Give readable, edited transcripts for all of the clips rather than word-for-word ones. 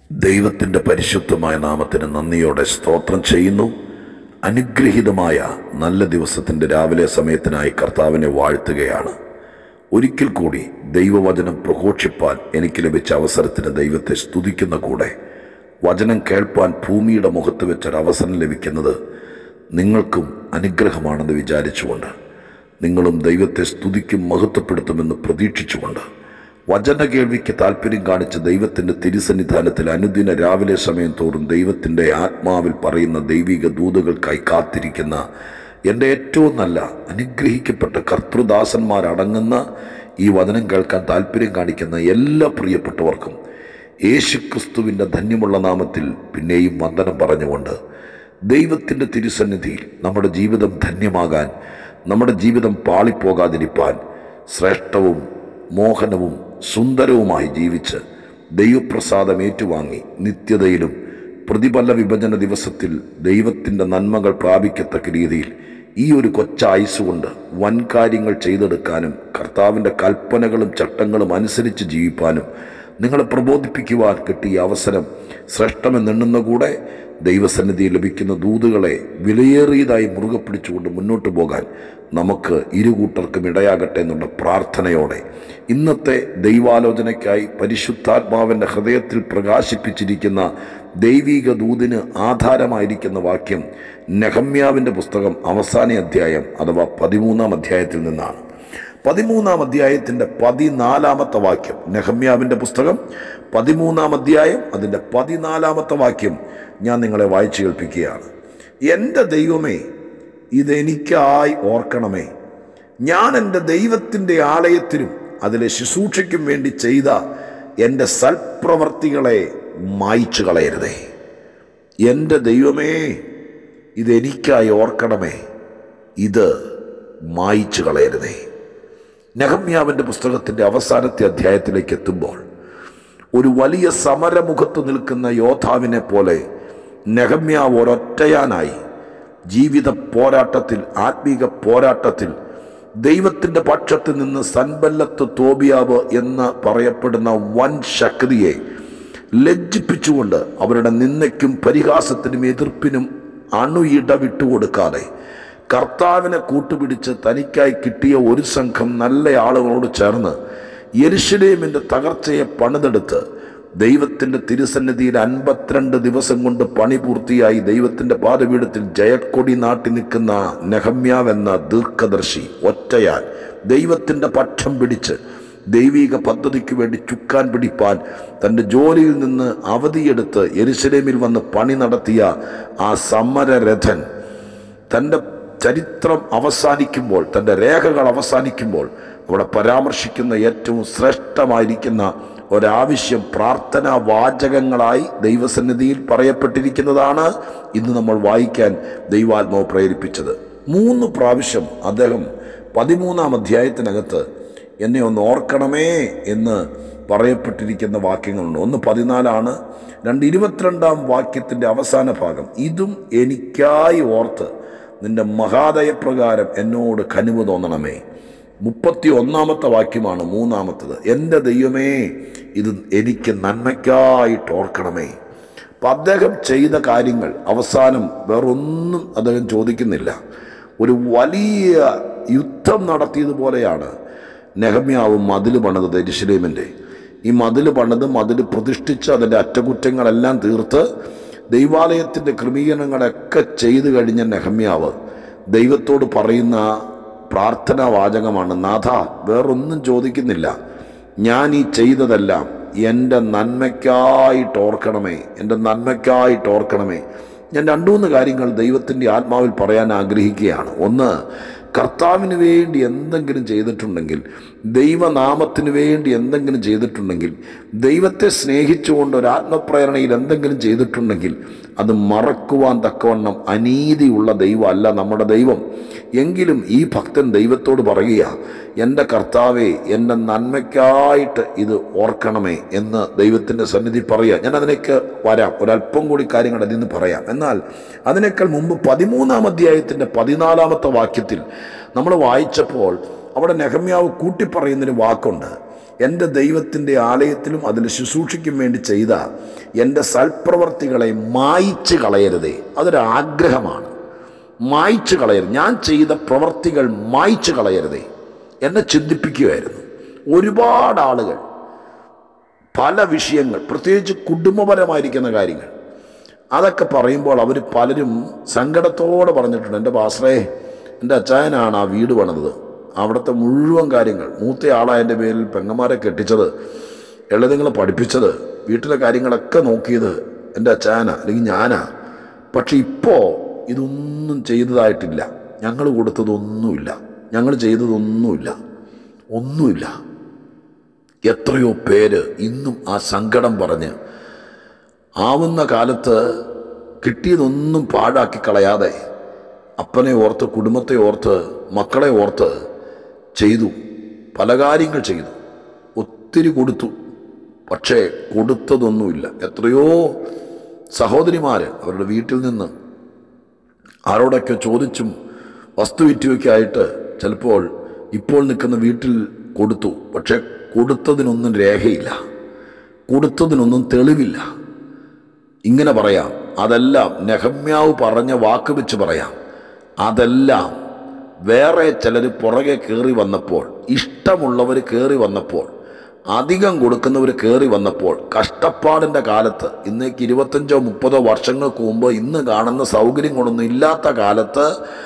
ദൈവത്തിൻ്റെ പരിശുദ്ധമായ നാമത്തിന് നന്ദിയോടെ സ്തോത്രം ചെയ്യുന്നു. അനുഗ്രഹീതമായ നല്ല ദിവസത്തിൻ്റെ രാവിലെ സമയത്തിനായി കർത്താവിനെ വാഴ്ത്തുകയാണ്. ഒരിക്കൽ കൂടി ദൈവവചനം പ്രഘോഷിപ്പാൻ എനിക്ക് ലഭിച്ച അവസരത്തിന് ദൈവത്തെ സ്തുതിക്കുന്ന കൂടെ വചനം കേൾപ്പാൻ ഭൂമിയുടെ മുഖത്ത് വെച്ചൊരവസരം ലഭിക്കുന്നത് നിങ്ങൾക്കും അനുഗ്രഹമാണെന്ന് വിചാരിച്ചുകൊണ്ട് നിങ്ങളും ദൈവത്തെ സ്തുതിക്കും മഹത്വപ്പെടുത്തുമെന്ന് പ്രതീക്ഷിച്ചുകൊണ്ട് വചന കേൾവിക്ക് താല്പര്യം കാണിച്ച് ദൈവത്തിൻ്റെ തിരുസന്നിധാനത്തിൽ അനുദിന രാവിലെ സമയം തോറും ദൈവത്തിൻ്റെ ആത്മാവിൽ പറയുന്ന ദൈവിക ദൂതുകൾക്കായി കാത്തിരിക്കുന്ന എൻ്റെ ഏറ്റവും നല്ല അനുഗ്രഹിക്കപ്പെട്ട കർത്തൃദാസന്മാരടങ്ങുന്ന ഈ വചനം കേൾക്കാൻ താല്പര്യം കാണിക്കുന്ന എല്ലാ പ്രിയപ്പെട്ടവർക്കും യേശുക്രിസ്തുവിൻ്റെ ധന്യമുള്ള നാമത്തിൽ പിന്നെയും വന്ദനം പറഞ്ഞുകൊണ്ട് ദൈവത്തിൻ്റെ തിരുസന്നിധിയിൽ നമ്മുടെ ജീവിതം ധന്യമാകാൻ, നമ്മുടെ ജീവിതം പാളിപ്പോകാതിരിപ്പാൻ, ശ്രേഷ്ഠവും മോഹനവും സുന്ദരവുമായി ജീവിച്ച് ദൈവപ്രസാദം ഏറ്റുവാങ്ങി നിത്യതയിലും പ്രതിഫല വിഭജന ദിവസത്തിൽ ദൈവത്തിൻ്റെ നന്മകൾ പ്രാപിക്കത്തക്ക രീതിയിൽ ഈ ഒരു കൊച്ചായുസുകൊണ്ട് വൻ കാര്യങ്ങൾ ചെയ്തെടുക്കാനും കർത്താവിൻ്റെ കൽപ്പനകളും ചട്ടങ്ങളും അനുസരിച്ച് ജീവിപ്പാനും നിങ്ങളെ പ്രബോധിപ്പിക്കുവാൻ കിട്ടിയ അവസരം ശ്രേഷ്ഠമെന്നെണ്ണുന്ന കൂടെ ദൈവസന്നിധിയിൽ ലഭിക്കുന്ന ദൂതുകളെ വിലയേറിയതായി മുറുകെ പിടിച്ചുകൊണ്ട് മുന്നോട്ട് പോകാൻ നമുക്ക് ഇരുകൂട്ടർക്കും ഇടയാകട്ടെ എന്നുള്ള പ്രാർത്ഥനയോടെ ഇന്നത്തെ ദൈവാലോചനയ്ക്കായി പരിശുദ്ധാത്മാവിൻ്റെ ഹൃദയത്തിൽ പ്രകാശിപ്പിച്ചിരിക്കുന്ന ദൈവിക ദൂതിന് ആധാരമായിരിക്കുന്ന വാക്യം നെഹമ്യാവിൻ്റെ പുസ്തകം അവസാന അധ്യായം അഥവാ 13-ാം അധ്യായത്തിൽ നിന്നാണ്. 13-ാം അധ്യായത്തിൻ്റെ 14-ാമത്തെ വാക്യം, നെഹമ്യാവിൻ്റെ പുസ്തകം 13-ാം അധ്യായം അതിൻ്റെ 14-ാമത്തെ വാക്യം ഞാൻ നിങ്ങളെ വായിച്ചു കേൾപ്പിക്കുകയാണ്. എൻ്റെ ദൈവമേ, ഇതെനിക്കായി ഓർക്കണമേ. ഞാൻ എൻ്റെ ദൈവത്തിൻ്റെ ആലയത്തിനും അതിലെ ശുശ്രൂഷയ്ക്കും വേണ്ടി ചെയ്ത എൻ്റെ സൽപ്രവർത്തികളെ മായ്ച്ചു കളയരുതേ. എൻ്റെ ദൈവമേ, ഇതെനിക്കായി ഓർക്കണമേ, ഇത് മായ്ച്ചു കളയരുതേ. നെഹമ്യാവിൻ്റെ പുസ്തകത്തിൻ്റെ അവസാനത്തെ അധ്യായത്തിലേക്ക് എത്തുമ്പോൾ ഒരു വലിയ സമരമുഖത്ത് നിൽക്കുന്ന യോദ്ധാവിനെ പോലെ നെഹമ്യാവ് ഒരൊറ്റയാനായി ജീവിത പോരാട്ടത്തിൽ, ആത്മീക പോരാട്ടത്തിൽ ദൈവത്തിൻ്റെ പക്ഷത്ത് നിന്ന് സൻബല്ലത്ത് തോബിയാവ് എന്ന് പറയപ്പെടുന്ന വൻ ശക്തിയെ ലജ്ജിപ്പിച്ചുകൊണ്ട് അവരുടെ നിന്ദയ്ക്കും പരിഹാസത്തിനും എതിർപ്പിനും അണുയിട വിട്ടുകൊടുക്കാതെ കർത്താവിനെ കൂട്ടുപിടിച്ച് തനിക്കായി കിട്ടിയ ഒരു സംഘം നല്ല ആളുകളോട് ചേർന്ന് യെരുശലേമിൻ്റെ തകർച്ചയെ പണിതെടുത്ത് ദൈവത്തിൻ്റെ തിരുസന്നിധിയിൽ 52 ദിവസം കൊണ്ട് പണി പൂർത്തിയായി ദൈവത്തിൻ്റെ പാദപീഠത്തിൽ ജയക്കൊടി നാട്ടി നിൽക്കുന്ന നെഹമ്യാവ് എന്ന ദീർഘദർശി ഒറ്റയാൻ ദൈവത്തിൻ്റെ പക്ഷം പിടിച്ച് ദൈവിക പദ്ധതിക്ക് വേണ്ടി ചുക്കാൻ പിടിപ്പാൻ തൻ്റെ ജോലിയിൽ നിന്ന് അവധിയെടുത്ത് യെരുശലേമിൽ വന്ന് പണി നടത്തിയ ആ സമരരഥൻ തൻ്റെ ചരിത്രം അവസാനിക്കുമ്പോൾ, തൻ്റെ രേഖകൾ അവസാനിക്കുമ്പോൾ അവിടെ പരാമർശിക്കുന്ന ഏറ്റവും ശ്രേഷ്ഠമായിരിക്കുന്ന ഒരാവശ്യം പ്രാർത്ഥനാ വാചകങ്ങളായി ദൈവസന്നിധിയിൽ പറയപ്പെട്ടിരിക്കുന്നതാണ് ഇന്ന് നമ്മൾ വായിക്കാൻ ദൈവാത്മാവ് പ്രേരിപ്പിച്ചത്. 3 പ്രാവശ്യം അദ്ദേഹം 13-ാം അധ്യായത്തിനകത്ത് എന്നെ ഒന്ന് ഓർക്കണമേ എന്ന് പറയപ്പെട്ടിരിക്കുന്ന വാക്യങ്ങളുണ്ട്. ഒന്ന് 14 2 22-ാം വാക്യത്തിൻ്റെ അവസാന ഭാഗം, ഇതും എനിക്കായി ഓർത്ത് നിന്റെ മഹാദയപ്രകാരം എന്നോട് കനിവ് തോന്നണമേ. 31-ാമത്തെ വാക്യമാണ് 3-ാമത്തത്, എൻ്റെ ദൈവമേ, ഇത് എനിക്ക് നന്മയ്ക്കായിട്ട് ഓർക്കണമേ. അപ്പം അദ്ദേഹം ചെയ്ത കാര്യങ്ങൾ അവസാനം വേറൊന്നും അദ്ദേഹം ചോദിക്കുന്നില്ല. ഒരു വലിയ യുദ്ധം നടത്തിയതുപോലെയാണ് നെഹമ്യാവ് മതിൽ പണിതത്. യെരുശലേമിൻ്റെ ഈ മതിൽ പണിത് മതിൽ പ്രതിഷ്ഠിച്ച് അതിൻ്റെ അറ്റകുറ്റങ്ങളെല്ലാം തീർത്ത് ദൈവാലയത്തിൻ്റെ ക്രമീകരണങ്ങളൊക്കെ ചെയ്തു കഴിഞ്ഞ നെഹമ്യാവ് ദൈവത്തോട് പറയുന്ന പ്രാർത്ഥനാ വാചകമാണ്, നാഥ, വേറൊന്നും ചോദിക്കുന്നില്ല, ഞാൻ ഈ ചെയ്തതെല്ലാം എൻ്റെ നന്മയ്ക്കായിട്ട് ഓർക്കണമേ, എൻ്റെ നന്മയ്ക്കായിട്ട് ഓർക്കണമേ. ഞാൻ 2-3 കാര്യങ്ങൾ ദൈവത്തിൻ്റെ ആത്മാവിൽ പറയാൻ ആഗ്രഹിക്കുകയാണ്. ഒന്ന്, കർത്താവിന് വേണ്ടി എന്തെങ്കിലും ചെയ്തിട്ടുണ്ടെങ്കിൽ, ദൈവനാമത്തിന് വേണ്ടി എന്തെങ്കിലും ചെയ്തിട്ടുണ്ടെങ്കിൽ, ദൈവത്തെ സ്നേഹിച്ചുകൊണ്ട് ഒരാത്മപ്രേരണയിൽ എന്തെങ്കിലും ചെയ്തിട്ടുണ്ടെങ്കിൽ അത് മറക്കുവാൻ തക്കവണ്ണം അനീതിയുള്ള ദൈവമല്ല നമ്മുടെ ദൈവം. എങ്കിലും ഈ ഭക്തൻ ദൈവത്തോട് പറയുക, എൻ്റെ കർത്താവേ, എൻ്റെ നന്മയ്ക്കായിട്ട് ഇത് ഓർക്കണമേ എന്ന് ദൈവത്തിൻ്റെ സന്നിധി പറയുക. ഞാൻ അതിനേക്ക് വരാം, ഒരല്പം കൂടി കാര്യങ്ങൾ അതിൽ നിന്ന് പറയാം. എന്നാൽ അതിനേക്കാൾ മുമ്പ് 13-ാം അധ്യായത്തിൻ്റെ 14-ാമത്തെ വാക്യത്തിൽ നമ്മൾ വായിച്ചപ്പോൾ അവിടെ നെഹമ്യാവ് കൂട്ടിപ്പറയുന്നൊരു വാക്കുണ്ട്, എൻ്റെ ദൈവത്തിൻ്റെ ആലയത്തിലും അതിൽ ശുശ്രൂഷയ്ക്കും വേണ്ടി ചെയ്ത എൻ്റെ സൽപ്രവർത്തികളെ മായ്ച്ച് കളയരുതേ. അതൊരാഗ്രഹമാണ്. മായ്ച്ച് കളയരുത്. ഞാൻ ചെയ്ത പ്രവർത്തികൾ മായ്ച്ച് കളയരുതേ എന്നെ ചിന്തിപ്പിക്കുകയായിരുന്നു. ഒരുപാട് ആളുകൾ പല വിഷയങ്ങൾ, പ്രത്യേകിച്ച് കുടുംബപരമായിരിക്കുന്ന കാര്യങ്ങൾ, അതൊക്കെ പറയുമ്പോൾ അവർ പലരും സങ്കടത്തോടെ പറഞ്ഞിട്ടുണ്ട്, എൻ്റെ പാസ്റ്ററേ, എൻ്റെ അച്ചായനാണ് ആ വീട് പണിതത്, അവിടുത്തെ മുഴുവൻ കാര്യങ്ങൾ, മൂത്തയാളായതിൻ്റെ പേരിൽ പെങ്ങന്മാരെ കെട്ടിച്ചത്, ഇളയതുങ്ങളെ പഠിപ്പിച്ചത്, വീട്ടിലെ കാര്യങ്ങളൊക്കെ നോക്കിയത് എൻ്റെ അച്ചായനാ അല്ലെങ്കിൽ ഞാനാ. പക്ഷെ ഇപ്പോൾ ഇതൊന്നും ചെയ്തതായിട്ടില്ല. ഞങ്ങൾ കൊടുത്തതൊന്നുമില്ല, ഞങ്ങൾ ചെയ്തതൊന്നുമില്ല, ഒന്നുമില്ല. എത്രയോ പേര് ഇന്നും ആ സങ്കടം പറഞ്ഞ് ആവുന്ന കാലത്ത് കിട്ടിയതൊന്നും പാഴാക്കി കളയാതെ അപ്പനെ ഓർത്ത്, കുടുംബത്തെ ഓർത്ത്, മക്കളെ ഓർത്ത് ചെയ്തു. പല കാര്യങ്ങൾ ചെയ്തു, ഒത്തിരി കൊടുത്തു. പക്ഷേ കൊടുത്തതൊന്നുമില്ല. എത്രയോ സഹോദരിമാർ അവരുടെ വീട്ടിൽ നിന്ന് ആരോടൊക്കെ ചോദിച്ചും വസ്തു വിറ്റുവയ്ക്ക് ആയിട്ട് ചിലപ്പോൾ ഇപ്പോൾ നിൽക്കുന്ന വീട്ടിൽ കൊടുത്തു. പക്ഷേ കൊടുത്തതിനൊന്നും രേഖയില്ല, കൊടുത്തതിനൊന്നും തെളിവില്ല. ഇങ്ങനെ പറയാം, അതെല്ലാം നെഹമ്യാവ് പറഞ്ഞ വാക്ക് വെച്ച് പറയാം, അതെല്ലാം വേറെ ചിലർ പുറകെ കയറി വന്നപ്പോൾ, ഇഷ്ടമുള്ളവർ കയറി വന്നപ്പോൾ, അധികം കൊടുക്കുന്നവർ കയറി വന്നപ്പോൾ, കഷ്ടപ്പാടിൻ്റെ കാലത്ത്, ഇന്നേക്ക് 25-30 വർഷങ്ങൾക്ക് മുമ്പ് ഇന്ന് കാണുന്ന സൗകര്യങ്ങളൊന്നും ഇല്ലാത്ത കാലത്ത്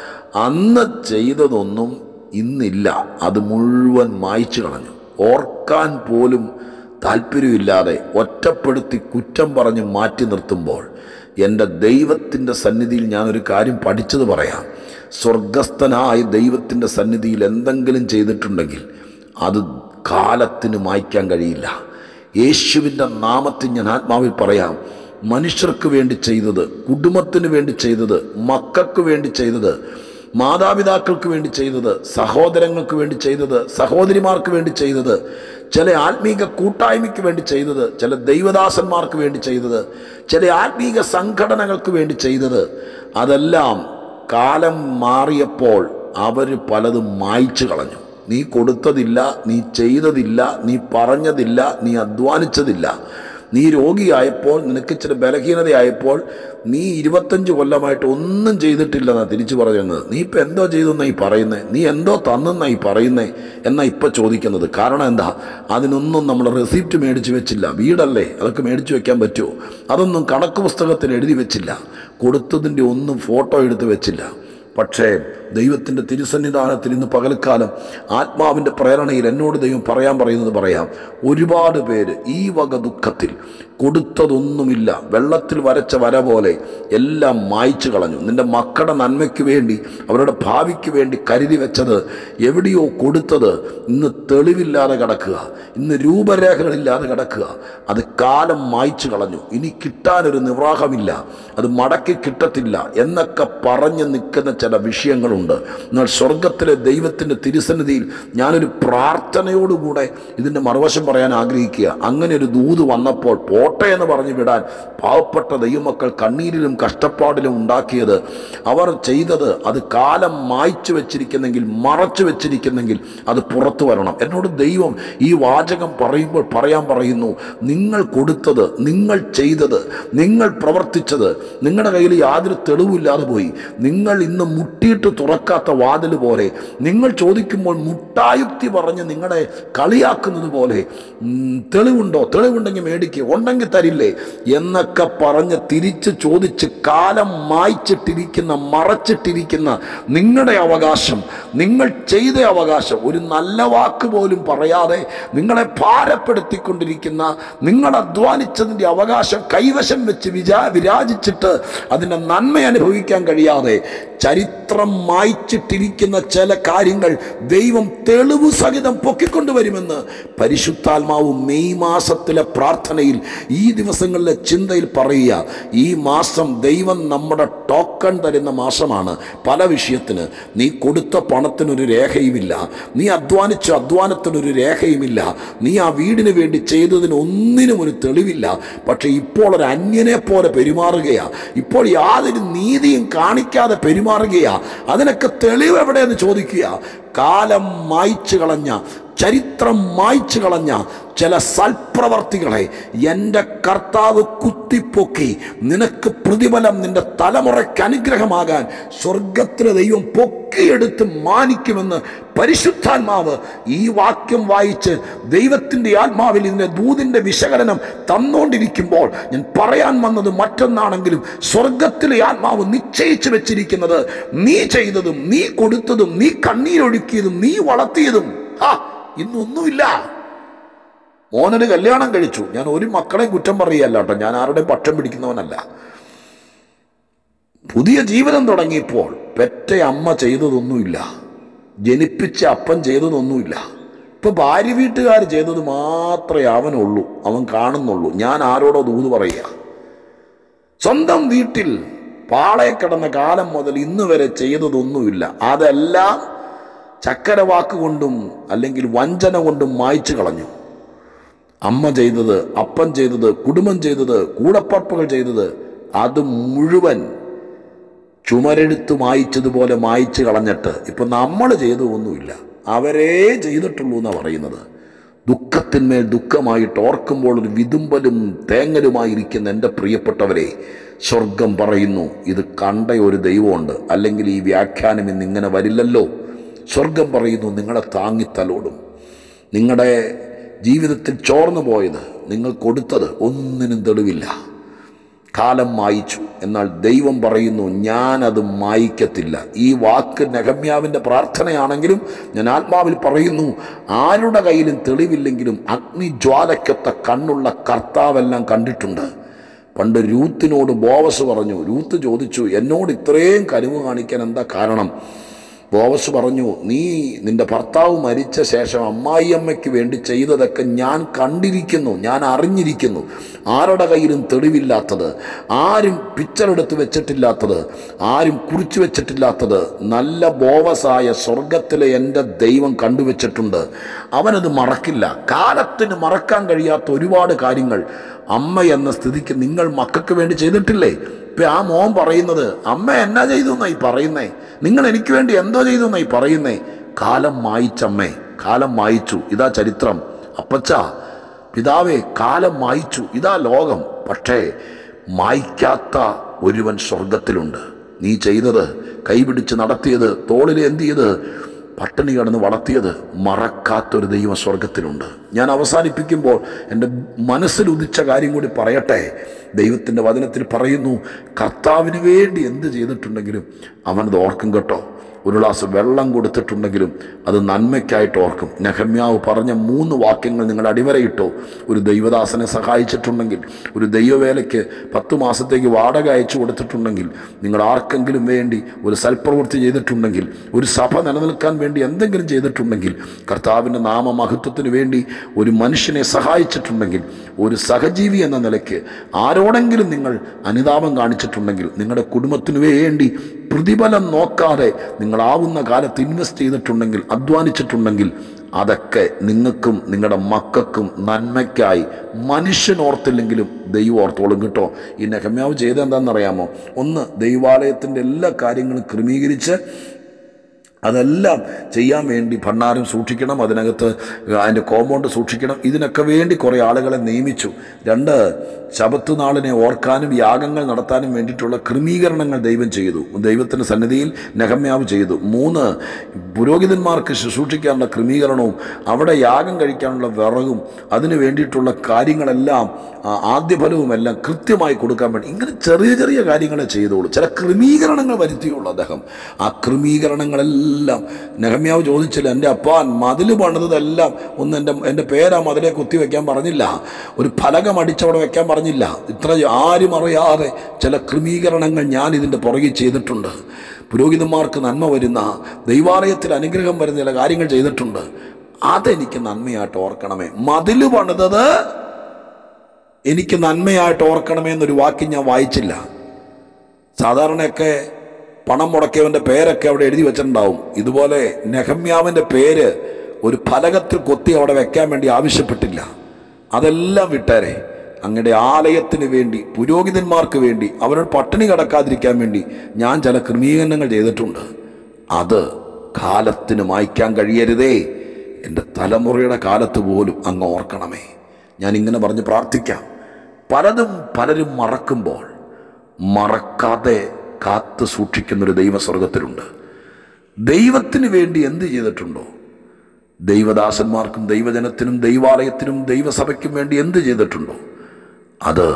അന്ന് ചെയ്തതൊന്നും ഇന്നില്ല. അത് മുഴുവൻ മായ്ച്ചു കളഞ്ഞു. ഓർക്കാൻ പോലും താല്പര്യമില്ലാതെ ഒറ്റപ്പെടുത്തി കുറ്റം പറഞ്ഞ് മാറ്റി നിർത്തുമ്പോൾ എൻ്റെ ദൈവത്തിൻ്റെ സന്നിധിയിൽ ഞാനൊരു കാര്യം പഠിച്ചത് പറയാം. സ്വർഗസ്ഥനായ ദൈവത്തിൻ്റെ സന്നിധിയിൽ എന്തെങ്കിലും ചെയ്തിട്ടുണ്ടെങ്കിൽ അത് കാലത്തിന് മായ്ക്കാൻ കഴിയില്ല. യേശുവിൻ്റെ നാമത്തിൽ ഞാൻ ആത്മാവിൽ പറയാം, മനുഷ്യർക്ക് വേണ്ടി ചെയ്തത്, കുടുംബത്തിന് വേണ്ടി ചെയ്തത്, മക്കൾക്ക് വേണ്ടി ചെയ്തത്, മാതാപിതാക്കൾക്ക് വേണ്ടി ചെയ്തത്, സഹോദരങ്ങൾക്ക് വേണ്ടി ചെയ്തത്, സഹോദരിമാർക്ക് വേണ്ടി ചെയ്തത്, ചില ആത്മീക കൂട്ടായ്മയ്ക്ക് വേണ്ടി ചെയ്തത്, ചില ദൈവദാസന്മാർക്ക് വേണ്ടി ചെയ്തത്, ചില ആത്മീക സംഘടനകൾക്ക് വേണ്ടി ചെയ്തത്, അതെല്ലാം കാലം മാറിയപ്പോൾ അവർ പലതും മായ്ച്ചു കളഞ്ഞു. നീ കൊടുത്തതില്ല, നീ ചെയ്തതില്ല, നീ പറഞ്ഞതില്ല, നീ അധ്വാനിച്ചതില്ല. നീ രോഗിയായപ്പോൾ, നിനക്ക് ചില ബലഹീനതയായപ്പോൾ, നീ 25 കൊല്ലമായിട്ട് ഒന്നും ചെയ്തിട്ടില്ലെന്നാണ് തിരിച്ചു പറയുന്നത്. നീ ഇപ്പം എന്തോ ചെയ്തെന്നായി പറയുന്നത്, നീ എന്തോ തന്നെന്നായി പറയുന്നത് എന്നാ ഇപ്പം ചോദിക്കുന്നത്. കാരണം എന്താ? അതിനൊന്നും നമ്മൾ റെസിപ്റ്റ് മേടിച്ച് വെച്ചില്ല. വീടല്ലേ, അതൊക്കെ മേടിച്ച് വെക്കാൻ പറ്റുമോ? അതൊന്നും കണക്ക് പുസ്തകത്തിൽ എഴുതി വെച്ചില്ല. കൊടുത്തതിൻ്റെ ഒന്നും ഫോട്ടോ എടുത്ത് വെച്ചില്ല. പക്ഷേ ദൈവത്തിൻ്റെ തിരുസന്നിധാനത്തിൽ ഇന്ന് പകൽക്കാലം ആത്മാവിൻ്റെ പ്രേരണയിൽ എന്നോട് ദൈവം പറയുന്നത് പറയാം. ഒരുപാട് പേര് ഈ വക ദുഃഖത്തിൽ കൊടുത്തതൊന്നുമില്ല, വെള്ളത്തിൽ വരച്ച വര പോലെ എല്ലാം മായ്ച്ചു കളഞ്ഞു. നിൻ്റെ മക്കളുടെ നന്മയ്ക്ക് വേണ്ടി, അവരുടെ ഭാവിക്ക് വേണ്ടി കരുതി വെച്ചത് എവിടെയോ കൊടുത്തത് ഇന്ന് തെളിവില്ലാതെ കിടക്കുക, ഇന്ന് രൂപരേഖകളില്ലാതെ കിടക്കുക. അത് കാലം മായ്ച്ചു കളഞ്ഞു. ഇനി കിട്ടാനൊരു നിർവാഹമില്ല, അത് മടക്കി കിട്ടത്തില്ല എന്നൊക്കെ പറഞ്ഞ് നിൽക്കുന്ന ചില വിഷയങ്ങളുണ്ട്. എന്നാൽ സ്വർഗത്തിലെ ദൈവത്തിൻ്റെ തിരുസന്നിധിയിൽ ഞാനൊരു പ്രാർത്ഥനയോടുകൂടെ ഇതിൻ്റെ മറുവശം പറയാൻ ആഗ്രഹിക്കുക. അങ്ങനെ ഒരു ദൂത് വന്നപ്പോൾ പോട്ടെ എന്ന് പറഞ്ഞു വിടാൻ പാവപ്പെട്ട ദൈവമക്കൾ കണ്ണീരിലും കഷ്ടപ്പാടിലും ഉണ്ടാക്കിയത്, അവർ ചെയ്തത്, അത് കാലം മായ്ച്ചു വെച്ചിരിക്കുന്നെങ്കിൽ, മറച്ചു വെച്ചിരിക്കുന്നെങ്കിൽ അത് പുറത്തു വരണം. എന്നോട് ദൈവം ഈ വാചകം പറയുമ്പോൾ പറയുന്നു, നിങ്ങൾ കൊടുത്തത്, നിങ്ങൾ ചെയ്തത്, നിങ്ങൾ പ്രവർത്തിച്ചത്, നിങ്ങളുടെ കയ്യിൽ യാതൊരു തെളിവില്ലാതെ പോയി. നിങ്ങൾ ഇന്ന് മുട്ടിയിട്ട് തുറക്കാത്ത വാതിൽ പോലെ, നിങ്ങൾ ചോദിക്കുമ്പോൾ മുട്ടായുക്തി പറഞ്ഞ് നിങ്ങളെ കളിയാക്കുന്നത് പോലെ, തെളിവുണ്ടോ, തെളിവുണ്ടെങ്കിൽ മേടിക്കുക, ഉണ്ടെങ്കിൽ തരില്ലേ എന്നൊക്കെ പറഞ്ഞ് തിരിച്ച് ചോദിച്ച് കാലം മായ്ച്ചിട്ടിരിക്കുന്ന, മറച്ചിട്ടിരിക്കുന്ന നിങ്ങളുടെ അവകാശം, നിങ്ങൾ ചെയ്ത അവകാശം, ഒരു നല്ല വാക്ക് പോലും പറയാതെ നിങ്ങളെ ഭാരപ്പെടുത്തിക്കൊണ്ടിരിക്കുന്ന, നിങ്ങൾ അധ്വാനിച്ചതിൻ്റെ അവകാശം കൈവശം വെച്ച് വിരാജിച്ചിട്ട് അതിൻ്റെ നന്മ അനുഭവിക്കാൻ കഴിയാതെ ചരിത്രം മായ്ച്ചിട്ടിരിക്കുന്ന ചില കാര്യങ്ങൾ ദൈവം തെളിവ് സഹിതം പൊക്കിക്കൊണ്ടുവരുമെന്ന് പരിശുദ്ധാത്മാവ് മെയ് മാസത്തിലെ പ്രാർത്ഥനയിൽ, ഈ ദിവസങ്ങളിലെ ചിന്തയിൽ പറയുക. ഈ മാസം ദൈവം നമ്മുടെ ടോക്കൺ തരുന്ന മാസമാണ്. പല വിഷയത്തിന് നീ കൊടുത്ത പണത്തിനൊരു രേഖയുമില്ല, നീ അധ്വാനിച്ച അധ്വാനത്തിനൊരു രേഖയുമില്ല, നീ ആ വീടിന് വേണ്ടി ചെയ്തതിന് ഒന്നിനും ഒരു തെളിവില്ല. പക്ഷെ ഇപ്പോൾ ഒരു അന്യനെ പോലെ പെരുമാറുകയാ, ഇപ്പോൾ യാതൊരു നീതിയും കാണിക്കാതെ പെരുമാറുകയാ. അതിനൊക്കെ തെളിവ് എവിടെയെന്ന് ചോദിക്കുക. കാലം മായ്ച്ചു കളഞ്ഞ, ചരിത്രം മായ്ച്ചു കളഞ്ഞ ചില സൽപ്രവർത്തികളെ എൻ്റെ കർത്താവ് കുത്തിപ്പൊക്കി നിനക്ക് പ്രതിഫലം നിന്റെ തലമുറയ്ക്ക് അനുഗ്രഹമാകാൻ സ്വർഗത്തിലെ ദൈവം പൊക്കിയെടുത്ത് മാനിക്കുമെന്ന് പരിശുദ്ധാത്മാവ് ഈ വാക്യം വായിച്ച് ദൈവത്തിൻ്റെ ആത്മാവിൽ ഇതിൻ്റെ ദൂതിൻ്റെ വിശകലനം തന്നുകൊണ്ടിരിക്കുമ്പോൾ ഞാൻ പറയാൻ വന്നത് മറ്റൊന്നാണെങ്കിലും സ്വർഗത്തിലെ ആത്മാവ് നിശ്ചയിച്ചു വെച്ചിരിക്കുന്നത് നീ ചെയ്തതും നീ കൊടുത്തതും നീ കണ്ണീരൊഴുക്കിയതും നീ വളർത്തിയതും ഇന്നൊന്നുമില്ല. മോനൊരു കല്യാണം കഴിച്ചു. ഞാൻ ഒരു മക്കളെയും കുറ്റം പറയുകയല്ല കേട്ടോ, ഞാൻ ആരുടെയും പക്ഷം പിടിക്കുന്നവനല്ല. പുതിയ ജീവിതം തുടങ്ങിയപ്പോൾ പെറ്റ അമ്മ ചെയ്തതൊന്നുമില്ല, ജനിപ്പിച്ച അപ്പൻ ചെയ്തതൊന്നുമില്ല. ഇപ്പൊ ഭാര്യ വീട്ടുകാർ ചെയ്തത് മാത്രമേ അവനുള്ളൂ, അവൻ കാണുന്നുള്ളൂ. ഞാൻ ആരോടോ ദൂത് പറയുക. സ്വന്തം വീട്ടിൽ പാളയെ കിടന്ന കാലം മുതൽ ഇന്ന് വരെ ചെയ്തതൊന്നുമില്ല. അതെല്ലാം ചക്കര വാക്കുകൊണ്ടും അല്ലെങ്കിൽ വഞ്ചന കൊണ്ടും മായ്ച്ചു കളഞ്ഞു. അമ്മ ചെയ്തത്, അപ്പൻ ചെയ്തത്, കുടുംബം ചെയ്തത്, കൂടപ്പറപ്പുകൾ ചെയ്തത്, അത് മുഴുവൻ ചുമരെടുത്ത് മായ്ച്ചതുപോലെ മായ്ച്ചു കളഞ്ഞിട്ട് ഇപ്പം നമ്മൾ ചെയ്തതൊന്നുമില്ല, അവരേ ചെയ്തിട്ടുള്ളൂ എന്നാണ് പറയുന്നത്. ദുഃഖത്തിന്മേൽ ദുഃഖമായിട്ട് ഓർക്കുമ്പോൾ ഒരു വിതുമ്പലും തേങ്ങലുമായിരിക്കുന്ന എൻ്റെ പ്രിയപ്പെട്ടവരെ, സ്വർഗം പറയുന്നു ഇത് കണ്ട ഒരു ദൈവമുണ്ട്, അല്ലെങ്കിൽ ഈ വ്യാഖ്യാനം ഇന്നിങ്ങനെ വരില്ലല്ലോ. സ്വർഗം പറയുന്നു നിങ്ങളെ താങ്ങിത്തലോടും. നിങ്ങളുടെ ജീവിതത്തിൽ ചോർന്നു പോയത്, നിങ്ങൾ കൊടുത്തത് ഒന്നിനും തെളിവില്ല. കാലം മായിച്ചു. എന്നാൽ ദൈവം പറയുന്നു ഞാനത് മായ്ക്കത്തില്ല. ഈ വാക്ക് നെഹമ്യാവിൻ്റെ പ്രാർത്ഥനയാണെങ്കിലും ഞാൻ ആത്മാവിൽ പറയുന്നു, ആരുടെ കയ്യിലും തെളിവില്ലെങ്കിലും അഗ്നിജ്വാലയ്ക്കൊത്ത കണ്ണുള്ള കർത്താവെല്ലാം കണ്ടിട്ടുണ്ട്. പണ്ട് രൂത്തിനോട് ബോവസ് പറഞ്ഞു, രൂത്ത് ചോദിച്ചു എന്നോട് ഇത്രയും കനിവ് കാണിക്കാൻ എന്താ കാരണം? ബോവസ് പറഞ്ഞു, നീ നിന്റെ ഭർത്താവ് മരിച്ച ശേഷം അമ്മായിയമ്മയ്ക്ക് വേണ്ടി ചെയ്തതൊക്കെ ഞാൻ കണ്ടിരിക്കുന്നു, ഞാൻ അറിഞ്ഞിരിക്കുന്നു. ആരുടെ കയ്യിലും തെളിവില്ലാത്തത്, ആരും പിക്ചറെടുത്ത് വെച്ചിട്ടില്ലാത്തത്, ആരും കുറിച്ചു വെച്ചിട്ടില്ലാത്തത് നല്ല ബോവസായ സ്വർഗത്തിലെ എൻ്റെ ദൈവം കണ്ടുവച്ചിട്ടുണ്ട്. അവനത് മറക്കില്ല. കാലത്തിന് മറക്കാൻ കഴിയാത്ത ഒരുപാട് കാര്യങ്ങൾ അമ്മ എന്ന സ്ഥിതിക്ക് നിങ്ങൾ മക്കൾക്ക് വേണ്ടി ചെയ്തിട്ടില്ലേ? ഇപ്പം ആ മോൻ പറയുന്നത് അമ്മ എന്നാ ചെയ്തു എന്നായി പറയുന്നേ, നിങ്ങൾ എനിക്ക് വേണ്ടി എന്തോ ചെയ്തു എന്നായി പറയുന്നേ. കാലം മായിച്ചമ്മേ, കാലം മായിച്ചു. ഇതാ ചരിത്രം. അപ്പച്ച, പിതാവേ, കാലം മായിച്ചു. ഇതാ ലോകം. പക്ഷേ മായ്ക്കാത്ത ഒരുവൻ സ്വർഗത്തിലുണ്ട്. നീ ചെയ്തത്, കൈപിടിച്ച് നടത്തിയത്, തോളിൽ എന്തിയത്, പട്ടിണി കിടന്ന് വളർത്തിയത് മറക്കാത്തൊരു ദൈവം സ്വർഗത്തിലുണ്ട്. ഞാൻ അവസാനിപ്പിക്കുമ്പോൾ എൻ്റെ മനസ്സിൽ ഉദിച്ച കാര്യം കൂടി പറയട്ടെ. ദൈവത്തിൻ്റെ വചനത്തിൽ പറയുന്നു, കർത്താവിന് വേണ്ടി എന്ത് ചെയ്തിട്ടുണ്ടെങ്കിലും അവനത് ഓർക്കും കേട്ടോ. ഒരു ഗ്ലാസ് വെള്ളം കൊടുത്തിട്ടുണ്ടെങ്കിലും അത് നന്മയ്ക്കായിട്ട് ഓർക്കും. നെഹമ്യാവ് പറഞ്ഞ 3 വാക്യങ്ങൾ നിങ്ങൾ അടിവരയിട്ടോ. ഒരു ദൈവദാസനെ സഹായിച്ചിട്ടുണ്ടെങ്കിൽ, ഒരു ദൈവവേലയ്ക്ക് 10 മാസത്തേക്ക് വാടക അയച്ചു കൊടുത്തിട്ടുണ്ടെങ്കിൽ, നിങ്ങൾ ആർക്കെങ്കിലും വേണ്ടി ഒരു സൽപ്രവൃത്തി ചെയ്തിട്ടുണ്ടെങ്കിൽ, ഒരു സഭ നിലനിൽക്കാൻ വേണ്ടി എന്തെങ്കിലും ചെയ്തിട്ടുണ്ടെങ്കിൽ, കർത്താവിൻ്റെ നാമമഹത്വത്തിന് വേണ്ടി ഒരു മനുഷ്യനെ സഹായിച്ചിട്ടുണ്ടെങ്കിൽ, ഒരു സഹജീവി എന്ന നിലയ്ക്ക് ആരോടെങ്കിലും നിങ്ങൾ അനുതാപം കാണിച്ചിട്ടുണ്ടെങ്കിൽ, നിങ്ങളുടെ കുടുംബത്തിന് വേണ്ടി പ്രതിഫലം നോക്കാതെ നിങ്ങളാവുന്ന കാലത്ത് ഇൻവെസ്റ്റ് ചെയ്തിട്ടുണ്ടെങ്കിൽ, അധ്വാനിച്ചിട്ടുണ്ടെങ്കിൽ, അതൊക്കെ നിങ്ങൾക്കും നിങ്ങളുടെ മക്കൾക്കും നന്മയ്ക്കായി മനുഷ്യനോർത്തില്ലെങ്കിലും ദൈവം ഓർത്തോളും കേട്ടോ. ഈ നെഹമ്യാവ് ചെയ്ത് എന്താണെന്നറിയാമോ? ഒന്ന്, ദൈവാലയത്തിൻ്റെ എല്ലാ കാര്യങ്ങളും ക്രമീകരിച്ച് അതെല്ലാം ചെയ്യാൻ വേണ്ടി ഭണ്ഡാരം സൂക്ഷിക്കണം, അതിനകത്ത് അതിൻ്റെ കോമ്പൗണ്ട് സൂക്ഷിക്കണം. ഇതിനൊക്കെ വേണ്ടി കുറേ ആളുകളെ നിയമിച്ചു. 2, ശബത്ത് നാളിനെ ഓർക്കാനും യാഗങ്ങൾ നടത്താനും വേണ്ടിയിട്ടുള്ള ക്രമീകരണങ്ങൾ ദൈവം ചെയ്തു, ദൈവത്തിൻ്റെ സന്നിധിയിൽ നെഹമ്യാവ് ചെയ്തു. 3, പുരോഹിതന്മാർക്ക് ശുശ്രൂഷിക്കാനുള്ള ക്രമീകരണവും അവിടെ യാഗം കഴിക്കാനുള്ള വിറകും അതിന് വേണ്ടിയിട്ടുള്ള കാര്യങ്ങളെല്ലാം ആദ്യഫലവുമെല്ലാം കൃത്യമായി കൊടുക്കാൻ വേണ്ടി ഇങ്ങനെ ചെറിയ ചെറിയ കാര്യങ്ങളെ ചെയ്തോളൂ. ചില ക്രമീകരണങ്ങൾ വരുത്തിയുള്ളൂ അദ്ദേഹം. ആ ക്രമീകരണങ്ങളെല്ലാം നെഹമ്യാവ് ചോദിച്ചില്ല, എൻ്റെ അപ്പാൻ മതിൽ പണിതെല്ലാം ഒന്ന് എൻ്റെ പേരാ മതിലെ കുത്തി വയ്ക്കാൻ പറഞ്ഞില്ല, ഒരു ഫലകം അടിച്ചവിടെ വയ്ക്കാൻ പറഞ്ഞില്ല. ഇത്ര ആരും അറിയാതെ ചില ക്രമീകരണങ്ങൾ ഞാൻ ഇതിൻ്റെ പുറകിൽ ചെയ്തിട്ടുണ്ട്. പുരോഹിതന്മാർക്ക് നന്മ വരുന്ന, ദൈവാലയത്തിൽ അനുഗ്രഹം വരുന്ന ചില കാര്യങ്ങൾ ചെയ്തിട്ടുണ്ട്. അതെനിക്ക് നന്മയായിട്ട് ഓർക്കണമേ. മതിൽ പണിതത് എനിക്ക് നന്മയായിട്ട് ഓർക്കണമേ എന്നൊരു വാക്യം ഞാൻ വായിച്ചില്ല. സാധാരണയൊക്കെ പണം മുടക്കിയവൻ്റെ പേരൊക്കെ അവിടെ എഴുതി വെച്ചിട്ടുണ്ടാവും. ഇതുപോലെ നെഹമ്യാവിൻ്റെ പേര് ഒരു ഫലകത്തിൽ കൊത്തി അവിടെ വെക്കാൻ വേണ്ടി ആവശ്യപ്പെട്ടില്ല. അതെല്ലാം വിട്ടേരെ. അങ്ങയുടെ ആലയത്തിന് വേണ്ടി, പുരോഹിതന്മാർക്ക് വേണ്ടി, അവരുടെ പട്ടിണി കിടക്കാതിരിക്കാൻ വേണ്ടി ഞാൻ ചില ക്രമീകരണങ്ങൾ ചെയ്തിട്ടുണ്ട്. അത് കാലത്തിന് മായ്ക്കാൻ കഴിയരുതേ. എൻ്റെ തലമുറയുടെ കാലത്ത് പോലും അങ്ങ് ഓർക്കണമേ. ഞാനിങ്ങനെ പറഞ്ഞ് പ്രാർത്ഥിക്കാം. പലരും മറക്കുമ്പോൾ മറക്കാതെ കാത്തു സൂക്ഷിക്കുന്നൊരു ദൈവസ്വർഗത്തിലുണ്ട്. ദൈവത്തിന് വേണ്ടി എന്ത് ചെയ്തിട്ടുണ്ടോ, ദൈവദാസന്മാർക്കും ദൈവജനത്തിനും ദൈവാലയത്തിനും ദൈവസഭയ്ക്കും വേണ്ടി എന്ത് ചെയ്തിട്ടുണ്ടോ, അത്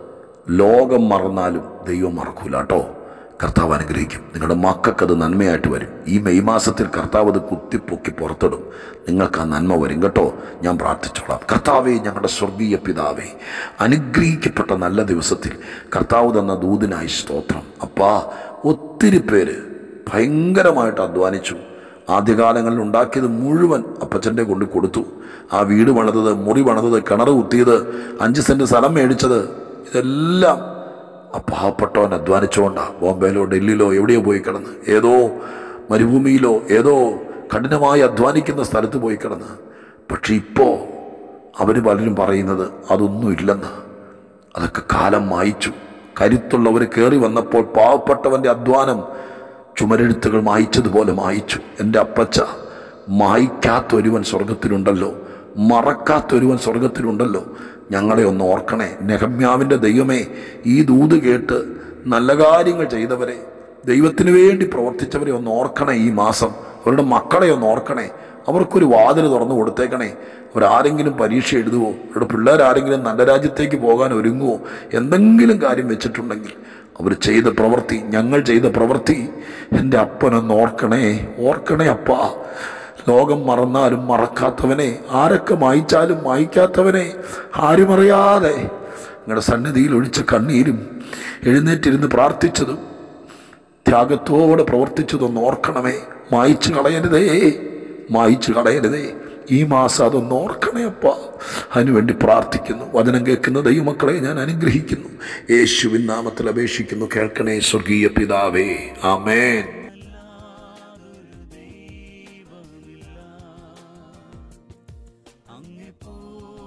ലോകം മറന്നാലും ദൈവം മറക്കൂല കേട്ടോ. കർത്താവ് അനുഗ്രഹിക്കും. നിങ്ങളുടെ മക്കൾക്കത് നന്മയായിട്ട് വരും. ഈ മെയ് മാസത്തിൽ കർത്താവ് അത് കുത്തിപ്പൊക്കി പുറത്തിടും. നിങ്ങൾക്ക് ആ നന്മ വരും കേട്ടോ. ഞാൻ പ്രാർത്ഥിച്ചോളാം. കർത്താവേ, ഞങ്ങളുടെ സ്വർഗീയ പിതാവേ, അനുഗ്രഹിക്കപ്പെട്ട നല്ല ദിവസത്തിൽ കർത്താവ് തന്ന ദൂതിനായി സ്തോത്രം. അപ്പാ, ഒത്തിരി പേര് ഭയങ്കരമായിട്ട് അധ്വാനിച്ചു. ആദ്യകാലങ്ങളിൽ ഉണ്ടാക്കിയത് മുഴുവൻ അപ്പച്ചൻ്റെ കൊണ്ട് കൊടുത്തു. ആ വീട് പണിതത്, മുറി പണിതത്, കിണർ കുത്തിയത്, 5 സെൻറ്റ് സ്ഥലം മേടിച്ചത്, ഇതെല്ലാം ആ പാവപ്പെട്ടവൻ അധ്വാനിച്ചുകൊണ്ടാണ്. ബോംബെയിലോ ഡൽഹിയിലോ എവിടെയോ പോയി കിടന്ന്, ഏതോ മരുഭൂമിയിലോ ഏതോ കഠിനമായി അധ്വാനിക്കുന്ന സ്ഥലത്ത് പോയി കിടന്ന്. പക്ഷെ ഇപ്പോൾ അവർ പലരും പറയുന്നത് അതൊന്നും ഇല്ലെന്ന്. അതൊക്കെ കാലം മായിച്ചു. കരുത്തുള്ളവർ കയറി വന്നപ്പോൾ പാവപ്പെട്ടവൻ്റെ അധ്വാനം ചുമരെഴുത്തുകൾ മായിച്ചതുപോലെ മായിച്ചു. എൻ്റെ അപ്പച്ച, മായ്ക്കാത്തൊരുവൻ സ്വർഗത്തിലുണ്ടല്ലോ, മറക്കാത്തൊരുവൻ സ്വർഗത്തിലുണ്ടല്ലോ. ഞങ്ങളെ ഒന്ന് ഓർക്കണേ. നെഹമ്യാവിൻ്റെ ദൈവമേ, ഈ ദൂത് കേട്ട് നല്ല കാര്യങ്ങൾ ചെയ്തവരെ, ദൈവത്തിന് വേണ്ടി പ്രവർത്തിച്ചവരെ ഒന്ന് ഓർക്കണേ. ഈ മാസം അവരുടെ മക്കളെ ഒന്ന് ഓർക്കണേ. അവർക്കൊരു വാതിൽ തുറന്നു കൊടുത്തേക്കണേ. അവരാരെങ്കിലും പരീക്ഷ എഴുതുവോ, അവരുടെ പിള്ളേരാരെങ്കിലും നല്ല രാജ്യത്തേക്ക് പോകാൻ ഒരുങ്ങുവോ, എന്തെങ്കിലും കാര്യം വെച്ചിട്ടുണ്ടെങ്കിൽ അവർ ചെയ്ത പ്രവൃത്തി, ഞങ്ങൾ ചെയ്ത പ്രവൃത്തി എൻ്റെ അപ്പനൊന്ന് ഓർക്കണേ. ഓർക്കണേ അപ്പാ. ലോകം മറന്നാലും മറക്കാത്തവനെ, ആരൊക്കെ മായ്ച്ചാലും മായ്ക്കാത്തവനെ, ആരും അറിയാതെ നിങ്ങളുടെ സന്നിധിയിൽ ഒഴിച്ച കണ്ണീരും എഴുന്നേറ്റിരുന്ന് പ്രാർത്ഥിച്ചതും ത്യാഗത്തോടെ പ്രവർത്തിച്ചതൊന്ന് ഓർക്കണമേ. മായ്ച്ചു കളയരുതേ, മായ്ച്ചു കളയരുതേ. ഈ മാസം അതൊന്ന് ഓർക്കണേ അപ്പാ. അതിനുവേണ്ടി പ്രാർത്ഥിക്കുന്നു. വചനം കേൾക്കുന്ന ദൈവമക്കളെ ഞാൻ അനുഗ്രഹിക്കുന്നു. യേശുവിൻ നാമത്തിൽ അപേക്ഷിക്കുന്നു. കേൾക്കണേ സ്വർഗീയ പിതാവേ. ആമേൻ. അങ്ങേ